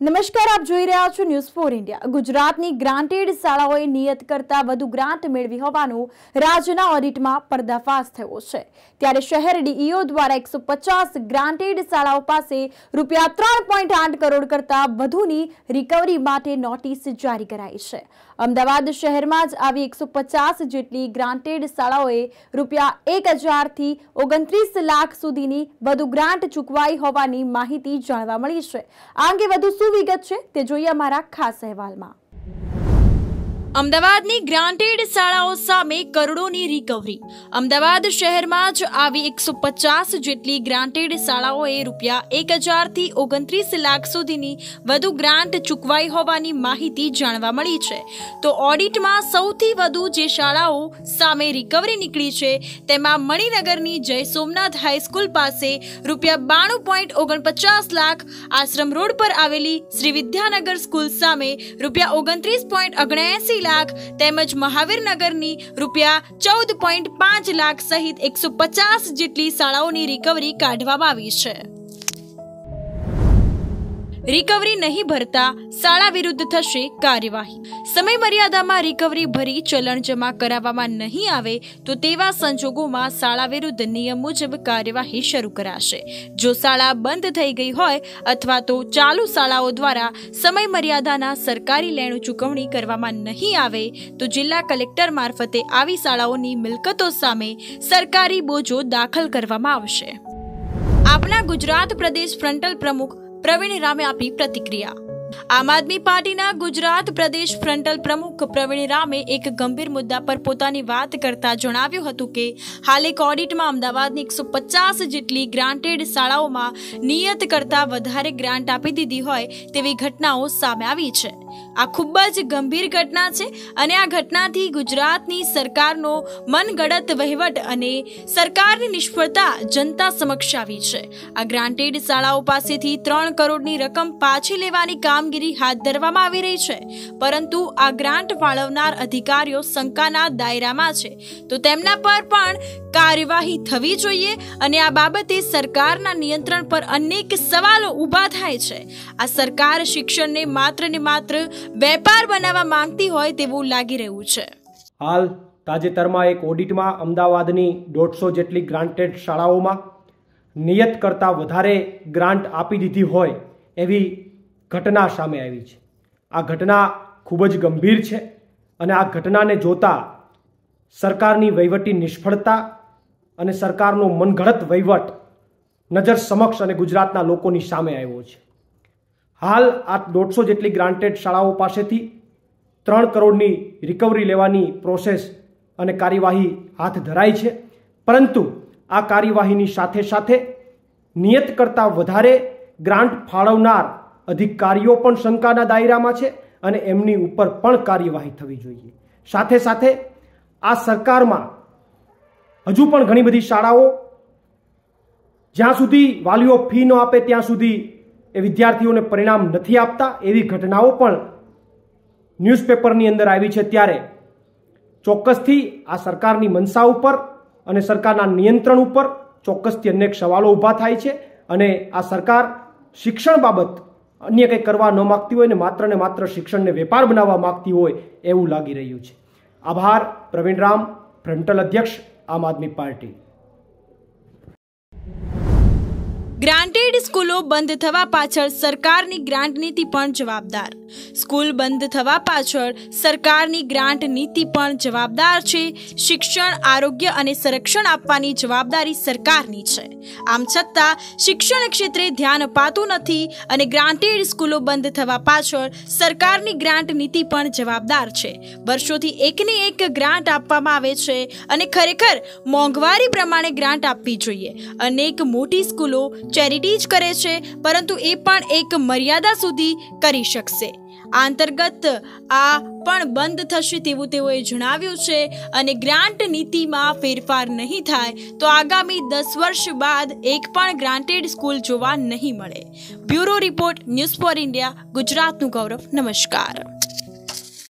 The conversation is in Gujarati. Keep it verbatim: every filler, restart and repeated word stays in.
નમસ્કાર, આપ જોઈ રહ્યા છો ન્યૂઝ ફોર ઇન્ડિયા। ગુજરાતની ગ્રાન્ટેડ શાળાઓએ નિયત કરતા વધુ ગ્રાન્ટ મેળવી હોવાનું રાજ્યના ઓડિટમાં પર્દાફાશ થયો છે। ત્યારે શહેર ડીઈઓ દ્વારા એકસો પચાસ ગ્રાન્ટેડ શાળાઓ પાસે રૂપિયા ત્રણ પોઈન્ટ આઠ કરોડ કરતા વધુની રિકવરી માટે નોટિસ જારી કરાઈ છે। અમદાવાદ શહેરમાં જ આવી એકસો પચાસ જેટલી ગ્રાન્ટેડ શાળાઓએ રૂપિયા એક હજાર થી ઓગણત્રીસ લાખ સુધીની વધુ ગ્રાન્ટ ચૂકવાઈ હોવાની માહિતી જાણવા મળી છે। આ અંગે વધુ વિગત છે તે જોઈએ અમારા ખાસ અહેવાલમાં। અમદાવાદની ગ્રાન્ટેડ શાળાઓ સામે કરોડોની રિકવરી। અમદાવાદ શહેરમાં જ આવી એકસો પચાસ જેટલી ગ્રાન્ટેડ શાળાઓએ રૂપિયા એક હજાર થી ઓગણત્રીસ લાખ સુધીની વધુ ગ્રાન્ટ ચૂકવાઈ હોવાની માહિતી જાણવા મળી છે। તો ઓડિટમાં સૌથી વધુ જે શાળાઓ સામે રિકવરી નીકળી છે તેમાં મણિનગરની જય સોમનાથ હાઈસ્કૂલ પાસે રૂપિયા બાણું પોઈન્ટ ઓગણપચાસ લાખ, આશ્રમ રોડ પર આવેલી શ્રી વિદ્યાનગર સ્કૂલ સામે રૂપિયા ઓગણત્રીસ પોઈન્ટ ઓગણએસી લાખ તેમજ મહાવીરનગરની રૂપિયા ચૌદ પોઈન્ટ પાંચ લાખ સહિત એકસો પચાસ જેટલી શાળાઓની રિકવરી કાઢવામાં આવી છે। રિકવરી નહીં ભરતા શાળા વિરુદ્ધ થશે કાર્યવાહી। સમય મર્યાદામાં રિકવરી ભરી ચલણ જમા કરાવવામાં નહીં આવે તો તેવા સંજોગોમાં શાળા વિરુદ્ધ નિયમ મુજબ કાર્યવાહી શરૂ કરાશે। જો શાળા બંધ થઈ ગઈ હોય અથવા તો ચાલુ શાળાઓ દ્વારા સમય મર્યાદાના સરકારી લેણું ચૂકવણી કરવામાં નહીં આવે તો જિલ્લા કલેક્ટર મારફતે આવી શાળાઓની મિલકતો સામે સરકારી બોજો દાખલ કરવામાં આવશે। આપના ગુજરાત પ્રદેશ ફ્રન્ટલ પ્રમુખ પ્રવીણ રામે આપી પ્રતિક્રિયા। આમ આદમી પાર્ટીના ગુજરાત પ્રદેશ ફ્રન્ટલ પ્રમુખ પ્રવીણ રામે એક ગંભીર મુદ્દા પર પોતાની વાત કરતા જણાવ્યું હતું કે હાલ એક ઓડિટમાં અમદાવાદની એકસો પચાસ જેટલી ગ્રાન્ટેડ શાળાઓમાં નિયત કરતા વધારે ગ્રાન્ટ આપી દીધી હોય તેવી ઘટનાઓ સામે આવી છે। આ ખૂબ જ ગંભીર ઘટના છે અને આ ઘટનાથી ગુજરાતની સરકારનો મનગઢત વહીવટ અને સરકારની નિષ્ફળતા જનતા સમક્ષ આવી છે। આ ગ્રાન્ટેડ શાળાઓ પાસેથી ત્રણ કરોડની રકમ પાછી લેવાની કામગીરી હાથ ધરવામાં આવી રહી છે, પરંતુ આ ગ્રાન્ટ ફાળવનાર અધિકારીઓ શંકાના દાયરામાં છે તો તેમના પર પણ કાર્યવાહી થવી જોઈએ અને આ બાબતે સરકારના નિયંત્રણ પર અનેક સવાલો ઊભા થાય છે। આ સરકાર શિક્ષણને માત્ર ને માત્ર વેપાર બનાવવા માંગતી હોય તેવું લાગી રહ્યું છે। હાલ તાજેતરમાં એક ઓડિટમાં અમદાવાદની દોઢસો જેટલી ગ્રાન્ટેડ શાળાઓમાં નિયત કરતા વધારે ગ્રાન્ટ આપી દીધી હોય એવી ઘટના સામે આવી છે। આ ઘટના ખૂબ જ ગંભીર છે અને આ ઘટનાને જોતા સરકારની વહીવટી નિષ્ફળતા અને સરકારનો મનગઢત વહીવટ નજર સમક્ષ અને ગુજરાતના લોકોની સામે આવ્યો છે। હાલ આ દોઢસો જેટલી ગ્રાન્ટેડ શાળાઓ પાસેથી ત્રણ કરોડની રિકવરી લેવાની પ્રોસેસ અને કાર્યવાહી હાથ ધરાઈ છે, પરંતુ આ કાર્યવાહીની સાથે સાથે નિયત કરતાં વધારે ગ્રાન્ટ ફાળવનાર અધિકારીઓ પણ શંકાના દાયરામાં છે અને એમની ઉપર પણ કાર્યવાહી થવી જોઈએ। સાથે સાથે આ સરકારમાં હજુ પણ ઘણી બધી શાળાઓ જ્યાં સુધી વાલીઓ ફી ન આપે ત્યાં સુધી એ વિદ્યાર્થીઓને પરિણામ નથી આપતા એવી ઘટનાઓ પણ ન્યૂઝપેપરની અંદર આવી છે। ત્યારે ચોક્કસથી આ સરકારની મનસા ઉપર અને સરકારના નિયંત્રણ ઉપર ચોક્કસથી અનેક સવાલો ઊભા થાય છે અને આ સરકાર શિક્ષણ બાબત અન્ય કંઈ કરવા ન માગતી હોય ને માત્ર ને માત્ર શિક્ષણને વેપાર બનાવવા માગતી હોય એવું લાગી રહ્યું છે। આભાર। પ્રવીણ રામ, ફ્રન્ટલ અધ્યક્ષ, આમ આદમી પાર્ટી। ગ્રાન્ટેડ સ્કૂલો બંધ થવા પાછળ સરકારની ગ્રાન્ટ નીતિ પણ જવાબદાર। સ્કૂલ બંધ થવા પાછળ સરકારની ગ્રાન્ટ નીતિ પણ જવાબદાર છે। શિક્ષણ, આરોગ્ય અને સંરક્ષણ આપવાની જવાબદારી સરકારની છે, આમ છતાં શિક્ષણ ક્ષેત્રે ધ્યાન અપાતું નથી અને ગ્રાન્ટેડ સ્કૂલો બંધ થવા પાછળ સરકારની ગ્રાન્ટ નીતિ પણ જવાબદાર છે। વર્ષોથી એકની એક ગ્રાન્ટ આપવામાં આવે છે અને ખરેખર મોંઘવારી પ્રમાણે ગ્રાન્ટ આપવી જોઈએ। અનેક મોટી સ્કૂલો ચેરિટી જ કરે છે, પરંતુ એ પણ એક મર્યાદા સુધી કરી શકશે। આ અંતર્ગત આ પણ બંધ થશે તેવું તેઓએ જણાવ્યું છે અને ગ્રાન્ટ નીતિમાં ફેરફાર નહીં થાય તો આગામી દસ વર્ષ બાદ એક પણ ગ્રાન્ટેડ સ્કૂલ જોવા નહીં મળે। Bureau report, news for India, ગુજરાતનું ગૌરવ। નમસ્કાર।